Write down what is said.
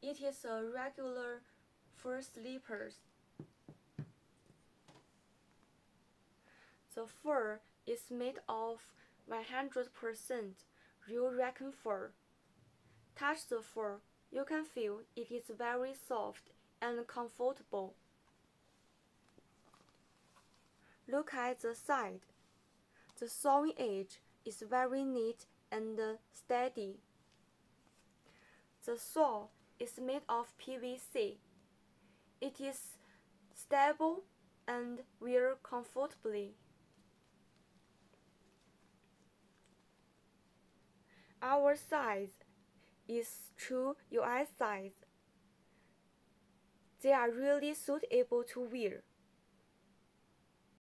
It is a regular fur slippers. The fur is made of 100% real raccoon fur. Touch the fur, you can feel it is very soft and comfortable. Look at the side. The sewing edge is very neat and steady. The sole is made of PVC. It is stable and wear comfortably. Our size is true US size. They are really suitable to wear.